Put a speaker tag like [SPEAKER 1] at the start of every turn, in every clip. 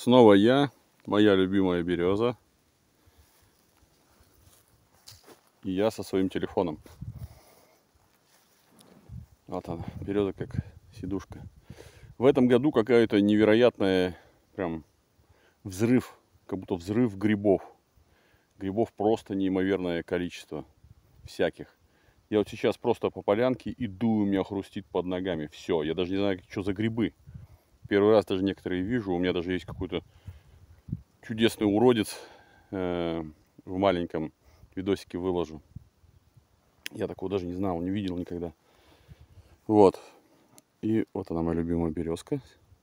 [SPEAKER 1] Снова я, моя любимая береза. И я со своим телефоном. Вот она, береза как сидушка. В этом году какая-то невероятная прям взрыв, как будто взрыв грибов. Грибов просто неимоверное количество всяких. Я вот сейчас просто по полянке иду, у меня хрустит под ногами. Все, я даже не знаю, что за грибы. Первый раз даже некоторые вижу. У меня даже есть какой-то чудесный уродец. В маленьком видосике выложу. Я такого даже не знал, не видел никогда. Вот. И вот она, моя любимая березка.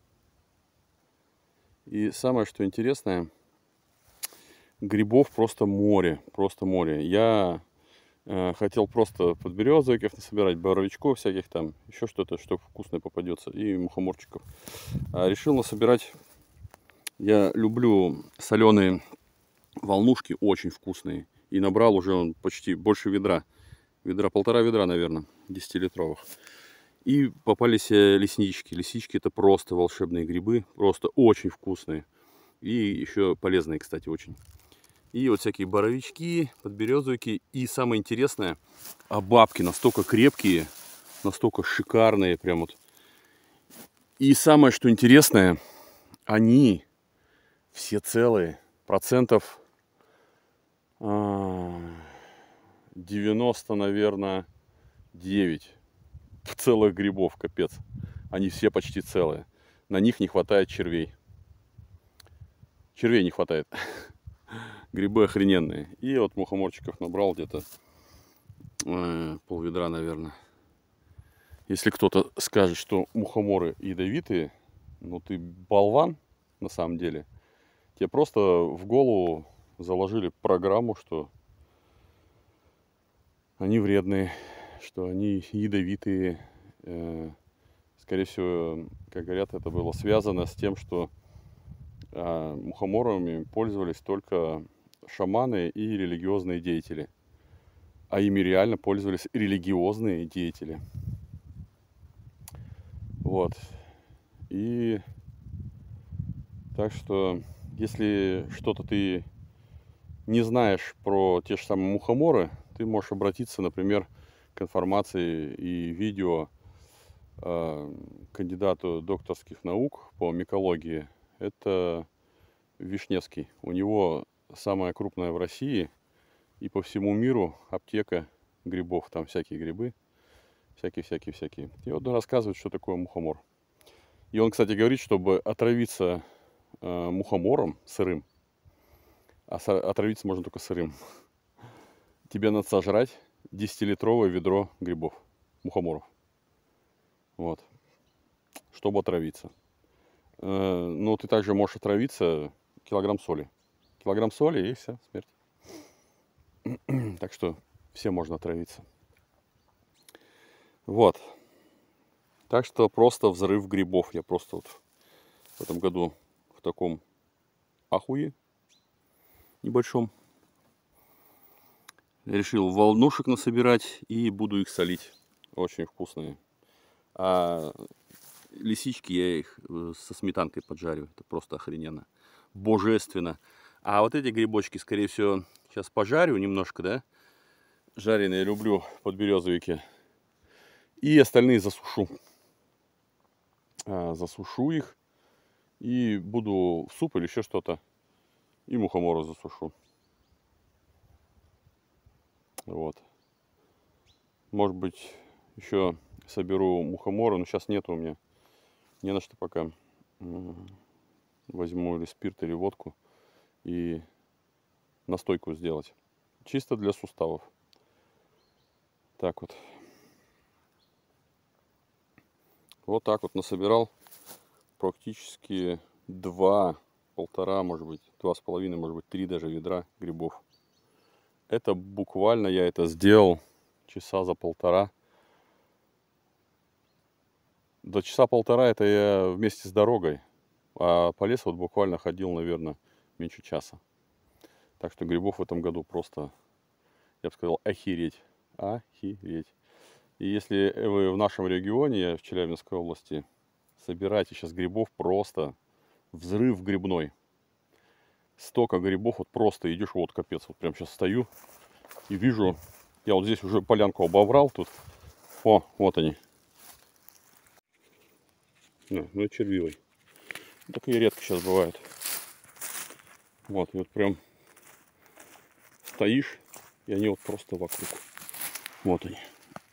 [SPEAKER 1] И самое, что интересное, грибов просто море. Просто море. Я хотел просто подберезовиков насобирать, боровичков всяких там, еще что-то, что вкусное попадется, и мухоморчиков. Решил насобирать. Я люблю соленые волнушки, очень вкусные. И набрал уже он почти больше ведра. Полтора ведра, наверное, 10-литровых. И попались леснички. Леснички — это просто волшебные грибы, просто очень вкусные. И еще полезные, кстати, очень. И вот всякие боровички, подберезовики. И самое интересное, бабки настолько крепкие, настолько шикарные прям вот. И самое, что интересное, они все целые. Процентов 90, наверное, 9 целых грибов, капец. Они все почти целые. На них не хватает червей. Червей не хватает. Грибы охрененные. И вот мухоморчиков набрал где-то пол-ведра, наверное. Если кто-то скажет, что мухоморы ядовитые, ну ты болван на самом деле. Тебе просто в голову заложили программу, что они вредные, что они ядовитые. Скорее всего, как говорят, это было связано с тем, что мухоморами пользовались только шаманы и религиозные деятели. А ими реально пользовались религиозные деятели. Вот. И так что, если что-то ты не знаешь про те же самые мухоморы, ты можешь обратиться, например, к информации и видео кандидату докторских наук по микологии. Это Вишневский. У него самая крупная в России и по всему миру аптека грибов. Там всякие грибы. Всякие. И вот он рассказывает, что такое мухомор. И он, кстати, говорит, чтобы отравиться мухомором сырым, отравиться можно только сырым, тебе надо сожрать 10-литровое ведро грибов, мухоморов. Вот. Чтобы отравиться. Но ты также можешь отравиться килограмм соли. Килограмм соли и все, смерть. Так что все можно отравиться. Вот. Так что просто взрыв грибов. Я просто вот в этом году в таком ахуе небольшом. Решил волнушек насобирать и буду их солить. Очень вкусные. А лисички я их со сметанкой поджарю. Это просто охрененно. Божественно. А вот эти грибочки, скорее всего, сейчас пожарю немножко, да? Жареные люблю подберезовики. И остальные засушу. Засушу их. И буду в суп или еще что-то. И мухоморы засушу. Вот. Может быть, еще соберу мухоморы. Но сейчас нет у меня. Не на что пока. Возьму или спирт, или водку. И настойку сделать. Чисто для суставов. Так вот. Вот так вот насобирал практически 2,5, может быть, 2,5, может быть, 3 даже ведра грибов. Это буквально я это сделал часа за полтора. До часа полтора это я вместе с дорогой. А по лесу вот буквально ходил, наверное, меньше часа. Так что грибов в этом году просто, я бы сказал, охереть. Охереть. И если вы в нашем регионе, в Челябинской области, собираете сейчас грибов, просто взрыв грибной. Столько грибов, вот просто идешь, вот капец. Вот прям сейчас стою и вижу, я вот здесь уже полянку обобрал тут. О, вот они. Да, ну это червивый. Такие редко сейчас бывают. Вот, и вот прям стоишь, и они вот просто вокруг. Вот они.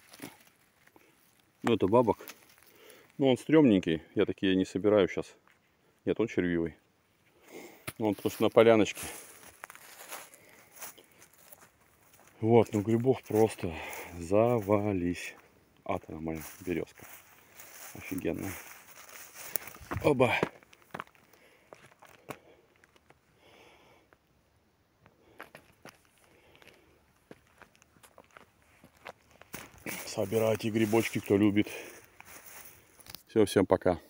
[SPEAKER 1] Ну это бабок. Ну он стрёмненький, я такие не собираю сейчас. Нет, он червивый. Он потому что на поляночке. Вот, ну грибов просто завались. Атомная моя березка. Офигенная. Оба. Собирайте грибочки, кто любит. Все, всем пока.